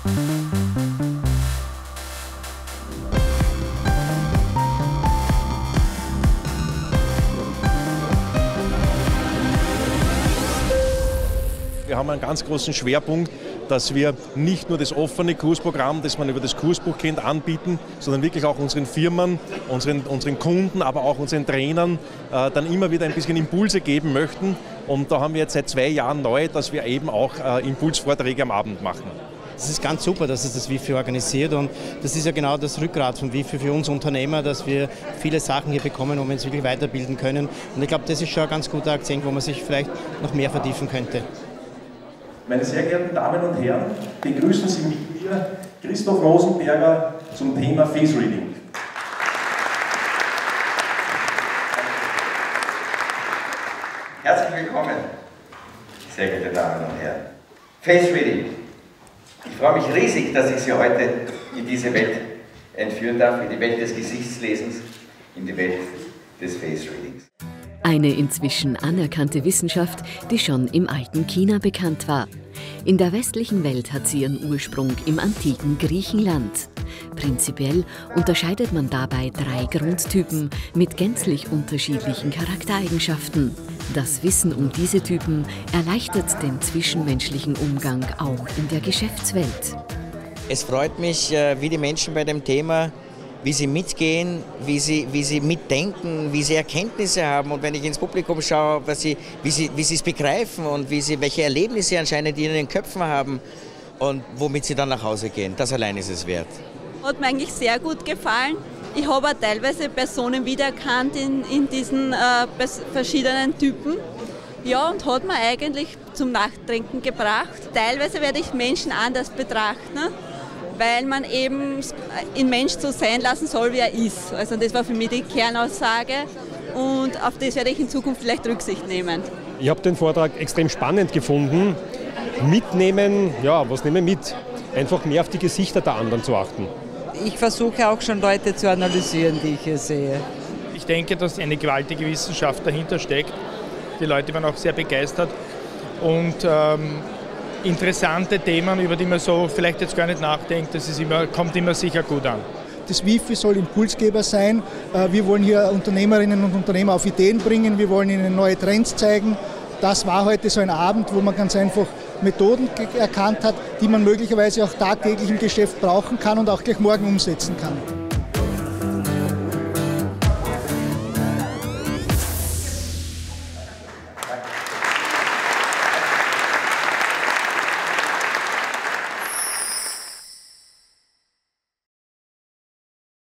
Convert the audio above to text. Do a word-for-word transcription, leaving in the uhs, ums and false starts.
Wir haben einen ganz großen Schwerpunkt, dass wir nicht nur das offene Kursprogramm, das man über das Kursbuch kennt, anbieten, sondern wirklich auch unseren Firmen, unseren, unseren Kunden, aber auch unseren Trainern äh, dann immer wieder ein bisschen Impulse geben möchten. Und da haben wir jetzt seit zwei Jahren neu, dass wir eben auch äh, Impulsvorträge am Abend machen. Es ist ganz super, dass es das WIFI organisiert, und das ist ja genau das Rückgrat von WIFI für uns Unternehmer, dass wir viele Sachen hier bekommen, wo wir uns wirklich weiterbilden können. Und ich glaube, das ist schon ein ganz guter Akzent, wo man sich vielleicht noch mehr vertiefen könnte. Meine sehr geehrten Damen und Herren, begrüßen Sie mit mir Christoph Rosenberger zum Thema Face Reading. Herzlich willkommen, sehr geehrte Damen und Herren. Face Reading. Ich freue mich riesig, dass ich Sie heute in diese Welt entführen darf, in die Welt des Gesichtslesens, in die Welt des Face Readings. Eine inzwischen anerkannte Wissenschaft, die schon im alten China bekannt war. In der westlichen Welt hat sie ihren Ursprung im antiken Griechenland. Prinzipiell unterscheidet man dabei drei Grundtypen mit gänzlich unterschiedlichen Charaktereigenschaften. Das Wissen um diese Typen erleichtert den zwischenmenschlichen Umgang auch in der Geschäftswelt. Es freut mich, wie die Menschen bei dem Thema, wie sie mitgehen, wie sie, wie sie mitdenken, wie sie Erkenntnisse haben. Und wenn ich ins Publikum schaue, was sie, wie sie wie sie es begreifen und wie sie, welche Erlebnisse anscheinend in ihren Köpfen haben und womit sie dann nach Hause gehen, das allein ist es wert. Hat mir eigentlich sehr gut gefallen. Ich habe auch teilweise Personen wiedererkannt in, in diesen äh, verschiedenen Typen. Ja, und hat mir eigentlich zum Nachdenken gebracht. Teilweise werde ich Menschen anders betrachten, weil man eben den Mensch so sein lassen soll, wie er ist. Also das war für mich die Kernaussage, und auf das werde ich in Zukunft vielleicht Rücksicht nehmen. Ich habe den Vortrag extrem spannend gefunden. Mitnehmen, ja, was nehmen wir mit? Einfach mehr auf die Gesichter der anderen zu achten. Ich versuche auch schon Leute zu analysieren, die ich hier sehe. Ich denke, dass eine gewaltige Wissenschaft dahinter steckt. Die Leute waren auch sehr begeistert. Und ähm, interessante Themen, über die man so vielleicht jetzt gar nicht nachdenkt, das ist immer, kommt immer sicher gut an. Das WIFI soll Impulsgeber sein. Wir wollen hier Unternehmerinnen und Unternehmer auf Ideen bringen, wir wollen ihnen neue Trends zeigen. Das war heute so ein Abend, wo man ganz einfach Methoden erkannt hat, die man möglicherweise auch tagtäglich im Geschäft brauchen kann und auch gleich morgen umsetzen kann.